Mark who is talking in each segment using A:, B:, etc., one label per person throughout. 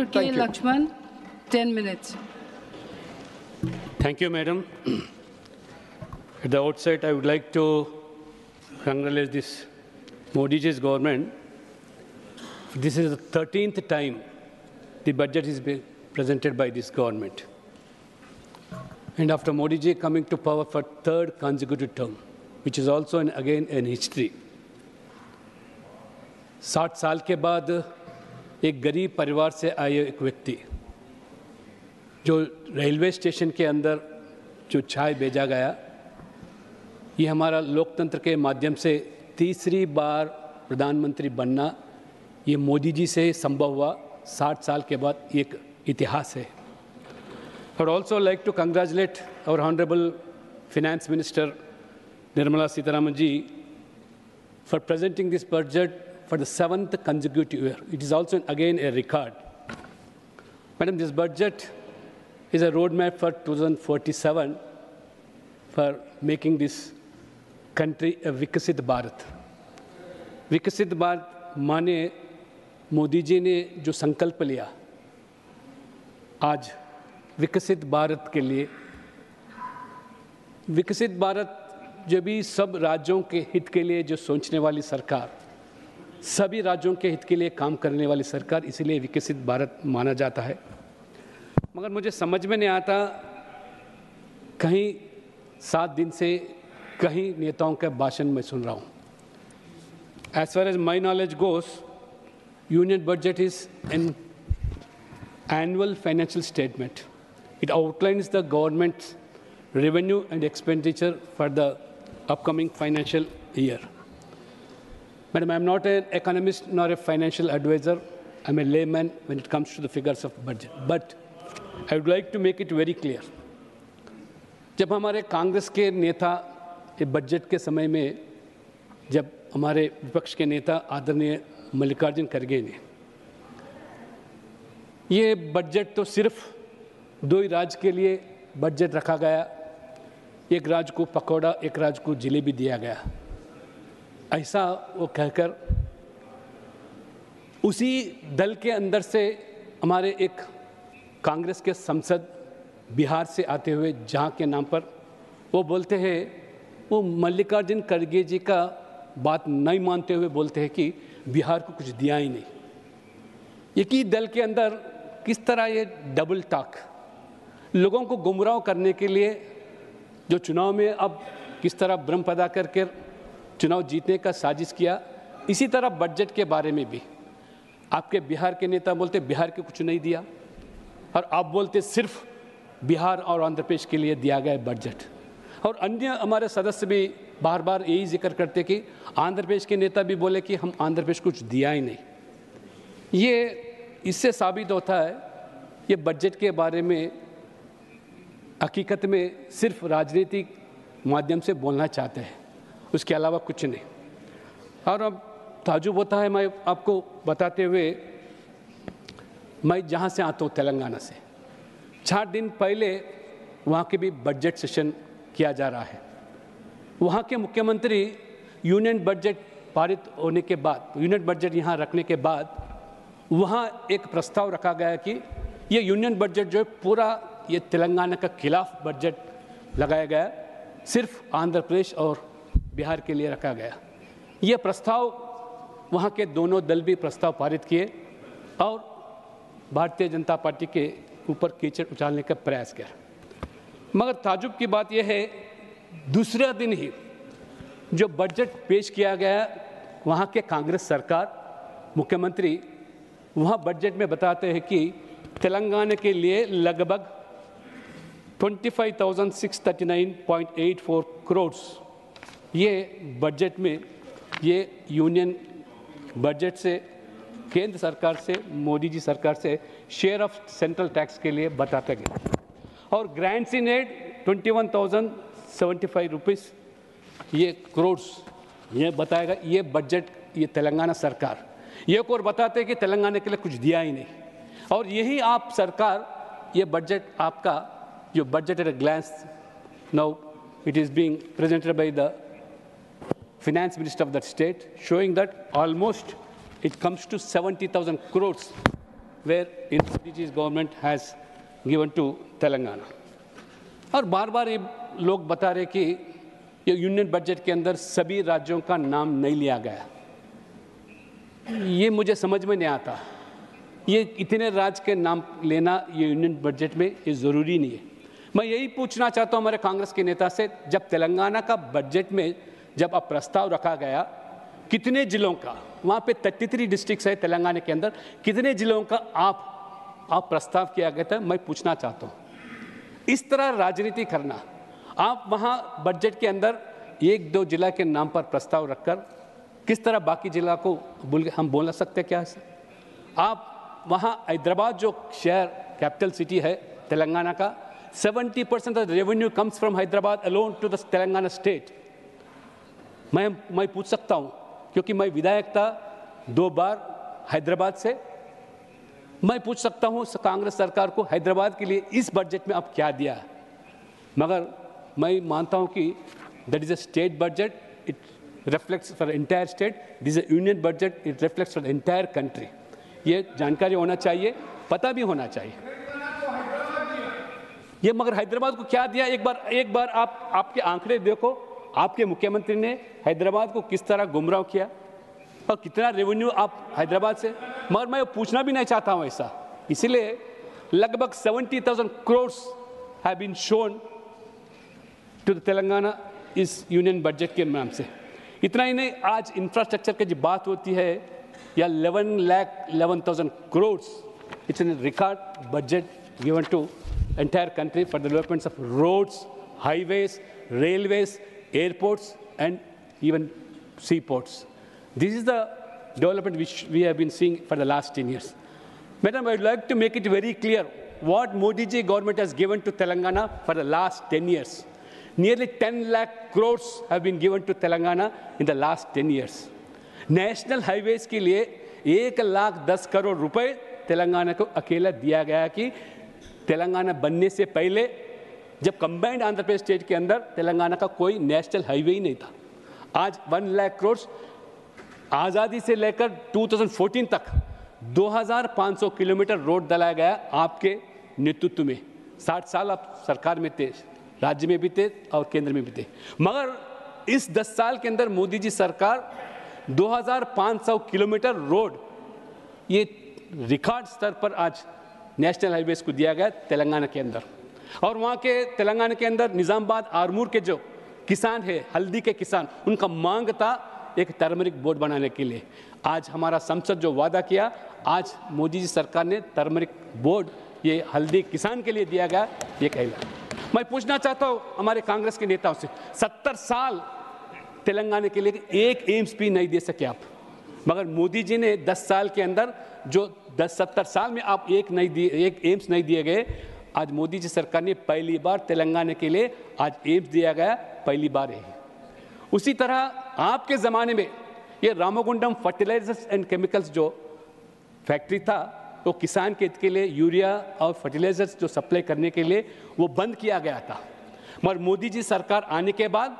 A: Dr. K. Lakshman, 10 minutes.
B: Thank you, Madam. At the outset, I would like to congratulate this Modi's government. This is the 13th time the budget is being presented by this government. And after Modi ji coming to power for third consecutive term, which is also again in history. 60 साल के बाद एक गरीब परिवार से आए एक व्यक्ति जो रेलवे स्टेशन के अंदर जो चाय भेजा गया, ये हमारा लोकतंत्र के माध्यम से तीसरी बार प्रधानमंत्री बनना ये मोदी जी से संभव हुआ। 60 साल के बाद एक इतिहास है। I would also like to congratulate our Honorable Finance Minister Nirmala Sitharaman ji for presenting this budget for the 7th consecutive year. It is also again a record. Madam, this budget is a roadmap for 2047 for making this country a Vikasit Bharat. Vikasit Bharat माने मोदी जी ने जो संकल्प लिया, आज विकसित भारत के लिए, विकसित भारत जो भी सब राज्यों के हित के लिए जो सोचने वाली सरकार, सभी राज्यों के हित के लिए काम करने वाली सरकार, इसीलिए विकसित भारत माना जाता है। मगर मुझे समझ में नहीं आता, कहीं 7 दिन से कहीं नेताओं के भाषण में सुन रहा हूँ। As far as my knowledge goes, union budget is an annual financial statement. It outlines the government's revenue and expenditure for the upcoming financial year. Madam, I am not an economist nor a financial advisor. I am a layman when it comes to the figures of budget. But I would like to make it very clear. जब हमारे कांग्रेस के नेता ये budget के समय में, जब हमारे विपक्ष के नेता आदरणीय मल्लिकार्जुन खड़गे ने ये बजट तो सिर्फ 2 ही राज्य के लिए बजट रखा गया, एक राज्य को पकौड़ा, एक राज्य को जलेबी दिया गया, ऐसा वो कहकर उसी दल के अंदर से हमारे एक कांग्रेस के सांसद बिहार से आते हुए जहाँ के नाम पर वो बोलते हैं, वो मल्लिकार्जुन खड़गे जी का बात नहीं मानते हुए बोलते हैं कि बिहार को कुछ दिया ही नहीं। एक ही दल के अंदर किस तरह ये डबल टॉक, लोगों को गुमराह करने के लिए जो चुनाव में अब किस तरह भ्रम पैदा करके चुनाव जीतने का साजिश किया, इसी तरह बजट के बारे में भी आपके बिहार के नेता बोलते बिहार के कुछ नहीं दिया, और आप बोलते सिर्फ बिहार और आंध्र प्रदेश के लिए दिया गया बजट। और अन्य हमारे सदस्य भी बार बार यही जिक्र करते कि आंध्र प्रदेश के नेता भी बोले कि हम आंध्र प्रदेश कुछ दिया ही नहीं। ये इससे साबित होता है ये बजट के बारे में हकीकत में सिर्फ राजनीतिक माध्यम से बोलना चाहते हैं, उसके अलावा कुछ नहीं। और अब ताजुब होता है, मैं आपको बताते हुए, मैं जहाँ से आता हूँ तेलंगाना से, 4 दिन पहले वहाँ के भी बजट सेशन किया जा रहा है। वहाँ के मुख्यमंत्री यूनियन बजट पारित होने के बाद, यूनियन बजट यहाँ रखने के बाद, वहाँ एक प्रस्ताव रखा गया कि ये यूनियन बजट जो है पूरा ये तेलंगाना का खिलाफ बजट लगाया गया, सिर्फ आंध्र प्रदेश और बिहार के लिए रखा गया। ये प्रस्ताव वहाँ के दोनों दल भी प्रस्ताव पारित किए और भारतीय जनता पार्टी के ऊपर कीचड़ उछालने का प्रयास किया। मगर ताजुब की बात यह है, दूसरे दिन ही जो बजट पेश किया गया, वहाँ के कांग्रेस सरकार मुख्यमंत्री वहाँ बजट में बताते हैं कि तेलंगाना के लिए लगभग 25,639.84 करोड़ ये बजट में ये यूनियन बजट से केंद्र सरकार से, मोदी जी सरकार से शेयर ऑफ सेंट्रल टैक्स के लिए बताते गए। और ग्रांट्स इन एड 21,075 रुपीज़ ये करोड़ ये बताएगा ये बजट, ये तेलंगाना सरकार। ये और बताते हैं कि तेलंगाना के लिए कुछ दिया ही नहीं, और यही आप सरकार ये बजट आपका जो budget at a glance now it is being presented by the finance minister of that state, showing that almost it comes to 70,000 crores where Modi's government has given to Telangana. और बार बार ये लोग बता रहे कि ये union budget के अंदर सभी राज्यों का नाम नहीं लिया गया। ये मुझे समझ में नहीं आता। ये इतने राज्य के नाम लेना ये यूनियन बजट में ये ज़रूरी नहीं है। मैं यही पूछना चाहता हूँ हमारे कांग्रेस के नेता से, जब तेलंगाना का बजट में जब अब प्रस्ताव रखा गया, कितने जिलों का, वहाँ पे 33 डिस्ट्रिक्ट्स है तेलंगाना के अंदर, कितने जिलों का आप प्रस्ताव किया गया था, मैं पूछना चाहता हूँ। इस तरह राजनीति करना, आप वहाँ बजट के अंदर 1-2 जिला के नाम पर प्रस्ताव रखकर किस तरह बाकी जिला को हम बोल सकते क्या है? आप वहाँ हैदराबाद जो शहर कैपिटल सिटी है तेलंगाना का, 70% of revenue comes from Hyderabad alone to the Telangana state. मैं पूछ सकता हूँ, क्योंकि मैं विधायक था 2 बार हैदराबाद से, मैं पूछ सकता हूँ कांग्रेस सरकार को हैदराबाद के लिए इस बजट में आप क्या दिया है? मगर मैं मानता हूँ कि that is a state budget, it reflects for entire state, this is entire budget, it reflects for entire country. ये जानकारी होना चाहिए, पता भी होना चाहिए ये। मगर हैदराबाद को क्या दिया? एक बार आपके आंकड़े देखो, आपके मुख्यमंत्री ने हैदराबाद को किस तरह गुमराह किया और कितना रेवेन्यू आप हैदराबाद से, मगर मैं पूछना भी नहीं चाहता हूँ ऐसा। इसीलिए लगभग 70,000 crore have been shown to the Telangana इस यूनियन बजट के नाम से। इतना ही नहीं, आज इंफ्रास्ट्रक्चर की जो बात होती है, या 11,11,000 crore, it's an record budget given to entire country for the developments of roads, highways, railways, airports, and even seaports. This is the development which we have been seeing for the last 10 years. Madam, I would like to make it very clear what Modi ji government has given to Telangana for the last 10 years. Nearly 10 lakh crores have been given to Telangana in the last 10 years. National highways के लिए 1,10 करोड़ रुपए तेलंगाना को अकेला दिया गया कि तेलंगाना बनने से पहले, जब कंबाइंड आंध्र प्रदेश स्टेट के अंदर तेलंगाना का कोई नेशनल हाईवे ही नहीं था। आज 1 लाख करोड़ आज़ादी से लेकर 2014 तक 2,500 किलोमीटर रोड डलाया गया आपके नेतृत्व में। 60 साल आप सरकार में थे, राज्य में भी थे और केंद्र में भी थे। मगर इस 10 साल के अंदर मोदी जी सरकार 2,500 किलोमीटर रोड, ये रिकॉर्ड स्तर पर आज नेशनल हाईवेज को दिया गया तेलंगाना के अंदर। और वहाँ के तेलंगाना के अंदर निज़ामाबाद आरमूर के जो किसान है, हल्दी के किसान, उनका मांग था एक टर्मरिक बोर्ड बनाने के लिए। आज हमारा संसद जो वादा किया, आज मोदी जी सरकार ने टर्मरिक बोर्ड ये हल्दी किसान के लिए दिया गया, ये कहला। मैं पूछना चाहता हूँ हमारे कांग्रेस के नेताओं से, 70 साल तेलंगाना के लिए एक एम्स भी नहीं दे सके आप, मगर मोदी जी ने 10 साल के अंदर जो 70 साल में आप एक एम्स नहीं दिए गए, आज मोदी जी सरकार ने पहली बार तेलंगाना के लिए आज एम्स दिया गया, पहली बार है। उसी तरह आपके ज़माने में ये रामागुंडम फर्टिलाइजर्स एंड केमिकल्स जो फैक्ट्री था, तो किसान के हित के लिए यूरिया और फर्टिलाइजर्स जो सप्लाई करने के लिए वो बंद किया गया था। मगर मोदी जी सरकार आने के बाद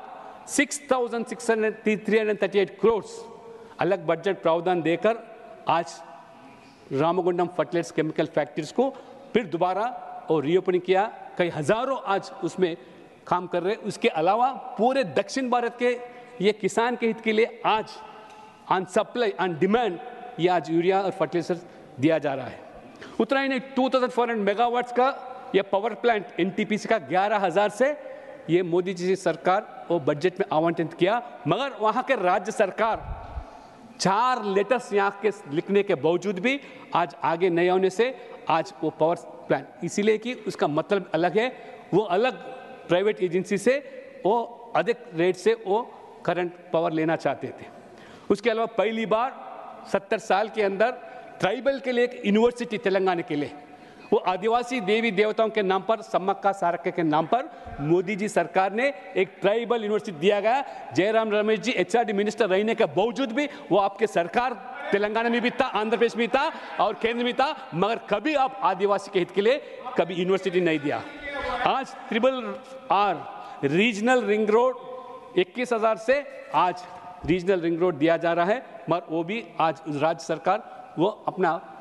B: 6,338 करोड़ अलग बजट प्रावधान देकर आज रामागुंडम फर्टिलाइजर्स केमिकल फैक्ट्रीज को फिर दोबारा और रीओपनिंग किया। कई हज़ारों आज उसमें काम कर रहे। उसके अलावा पूरे दक्षिण भारत के ये किसान के हित के लिए आज ऑन सप्लाई ऑन डिमांड ये आज यूरिया और फर्टिलाइजर दिया जा रहा है। उतना ही नहीं, 2,400 मेगावाट्स का ये पावर प्लांट एनटीपीसी का 11,000 से ये मोदी जी सरकार वो बजट में आवंटित किया। मगर वहाँ के राज्य सरकार 4 लेटर्स यहाँ के लिखने के बावजूद भी आज आगे नहीं होने से आज वो पावर प्लांट, इसीलिए कि उसका मतलब अलग है, वो अलग प्राइवेट एजेंसी से वो अधिक रेट से वो करंट पावर लेना चाहते थे। उसके अलावा पहली बार 70 साल के अंदर ट्राइबल के लिए एक यूनिवर्सिटी तेलंगाना के लिए, वो आदिवासी देवी देवताओं के नाम पर, सम्मक्का सारक्का के नाम पर मोदी जी सरकार ने एक ट्राइबल यूनिवर्सिटी दिया गया। जयराम रमेश जी एचआरडी मिनिस्टर रहने के बावजूद भी वो आपके सरकार तेलंगाना में भी था, आंध्र प्रदेश में था और केंद्र में था, मगर कभी आप आदिवासी के हित के लिए कभी यूनिवर्सिटी नहीं दिया। आज RRR रीजनल रिंग रोड 21,000 से आज रीजनल रिंग रोड दिया जा रहा है, मगर वो भी आज राज्य सरकार वो अपना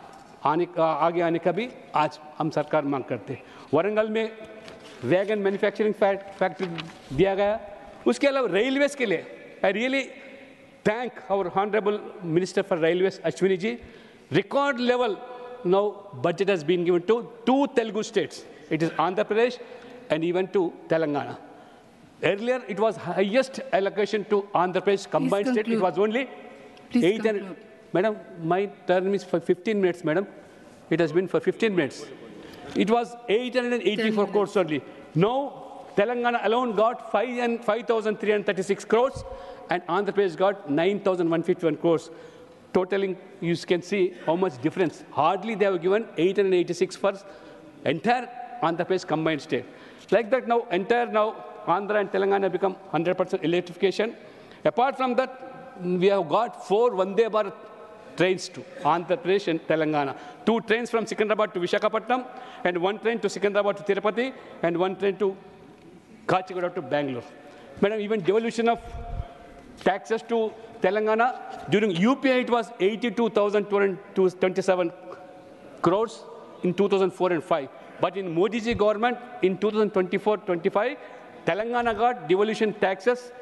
B: आगे आने का भी आज हम सरकार मांग करते हैं। वारंगल में वैगन मैन्युफैक्चरिंग फैक्ट्री दिया गया। उसके अलावा रेलवेज के लिए I really thank our honorable minister for railways Ashwini ji. Record level now budget has been given to 2 Telugu states. It is Andhra Pradesh and even to Telangana. Earlier it was highest allocation to Andhra Pradesh combined state. It was only 800. Madam, my term is for 15 minutes, madam. It has been for 15 minutes. It was 884 crores only. Now Telangana alone got 5,336 crores and Andhra Pradesh got 9,151 crores. Totaling, you can see how much difference. Hardly they have given 886 for entire Andhra Pradesh combined state. Like that now, entire now Andhra and Telangana become 100% electrification. Apart from that, we have got 4 Vande Bharat trains to Andhra Pradesh and Telangana. 2 trains from Secunderabad to Visakhapatnam and 1 train to Secunderabad to Tirupati and 1 train to Kachigura to Bangalore. Madam, even devolution of taxes to Telangana, during UPA it was 82,227 crores in 2004 and 5. But in Modi ji government in 2024-25, Telangana got devolution taxes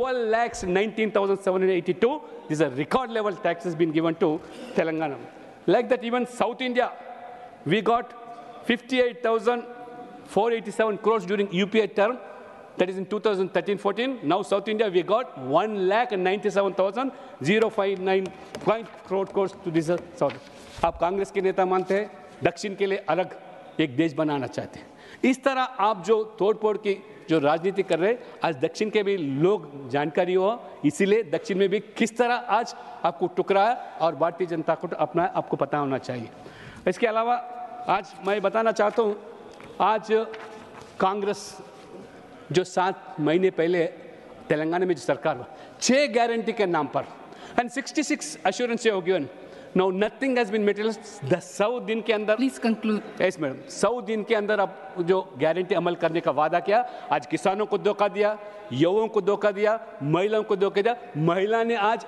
B: 12,19,782. This is a record level tax has been given to Telangana. Like that, even South India, we got 58,487 crores during UPA term. That is in 2013-14. Now South India, we got 1,97,059 crores to this South. आप कांग्रेस के नेता मानते हैं दक्षिण के लिए अलग एक देश बनाना चाहते हैं। इस तरह आप जो तोड़-फोड़ की जो राजनीति कर रहे हैं, आज दक्षिण के भी लोग जानकारी हो, इसीलिए दक्षिण में भी किस तरह आज आपको टुकराया और भारतीय जनता को अपना आपको पता होना चाहिए। इसके अलावा आज मैं बताना चाहता हूँ, आज कांग्रेस जो 7 महीने पहले तेलंगाना में जो सरकार हुआ, 6 गारंटी के नाम पर एंड 66 assurance हो given. Now nothing has been materialized. 100 दिन के अंदर,
A: प्लीज कंक्लूड।
B: यस मैडम, 100 दिन के अंदर अब जो गारंटी अमल करने का वादा किया, आज किसानों को धोखा दिया, युवाओं को धोखा दिया, महिलाओं को धोखा दिया। महिला ने आज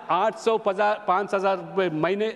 B: 5,000 रुपये महीने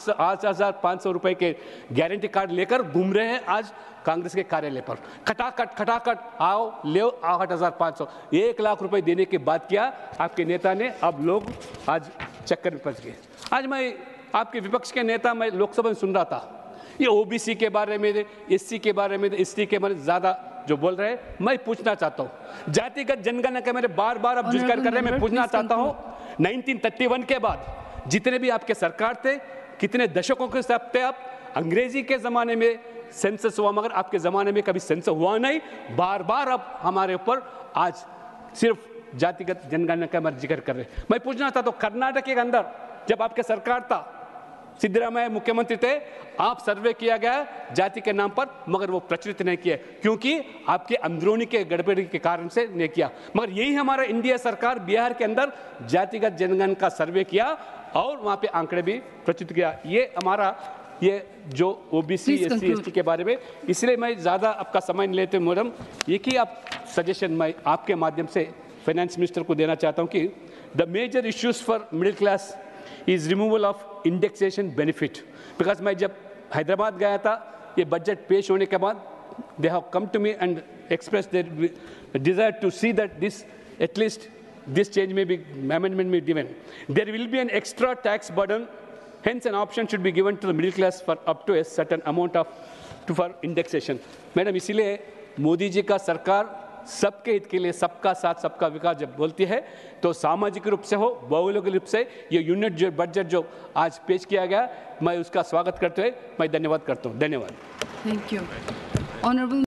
B: 8,500 रुपये के गारंटी कार्ड लेकर घूम रहे हैं आज कांग्रेस के कार्यालय पर। खटाखट आओ ले 8,500, 1 लाख रुपए देने के बाद किया आपके नेता ने। अब लोग आज चक्कर में फंस गए। आज मैं आपके विपक्ष के नेता, मैं लोकसभा में सुन रहा था, ये ओबीसी के बारे में, एससी के बारे में, एसटी के बारे में ज्यादा जो बोल रहे हैं। मैं पूछना चाहता हूँ, जातिगत जनगणना के मेरे बार अब जिक्र कर रहे हैं, मैं पूछना चाहता हूँ 1931 के बाद जितने भी आपके सरकार थे, कितने दशकों के साथ थे आप? अंग्रेजी के जमाने में सेंसस हुआ, मगर आपके जमाने में कभी सेंसस हुआ नहीं। बार अब हमारे ऊपर आज सिर्फ जातिगत जनगणना का जिक्र कर रहे हैं। मैं पूछना चाहता हूँ, कर्नाटक के अंदर जब आपके सरकार था, सिद्धरामैया मुख्यमंत्री थे, आप सर्वे किया गया जाति के नाम पर, मगर वो प्रचलित नहीं किया क्योंकि आपके अंदरूनी के गड़बड़ी के कारण से नहीं किया। मगर यही हमारा इंडिया सरकार बिहार के अंदर जातिगत जनगणना का सर्वे किया और वहां पे आंकड़े भी प्रचलित किया। ये हमारा ये जो ओबीसी एससी एसटी के बारे में, इसलिए मैं ज़्यादा आपका समय नहीं लेते मैडम, एक ही आप सजेशन मैं आपके माध्यम से फाइनेंस मिनिस्टर को देना चाहता हूँ कि the major issues for middle class is removal of indexation benefit. Because मैं जब हैदराबाद गया था, ये बजट पेश होने के बाद they have come to me and express their desire to see that this at least this change में भी अमेंडमेंट में given there will be an extra tax burden, hence an option should be given to the middle class for up to a certain amount of for indexation. Madam, इसीलिए मोदी जी का सरकार सबके हित के लिए सबका साथ सबका विकास जब बोलती है तो सामाजिक रूप से हो, भौगोलिक रूप से ये यूनिट जो बजट जो आज पेश किया गया, मैं उसका स्वागत करते हुए मैं धन्यवाद करता हूँ। धन्यवाद।
A: Thank you honourable.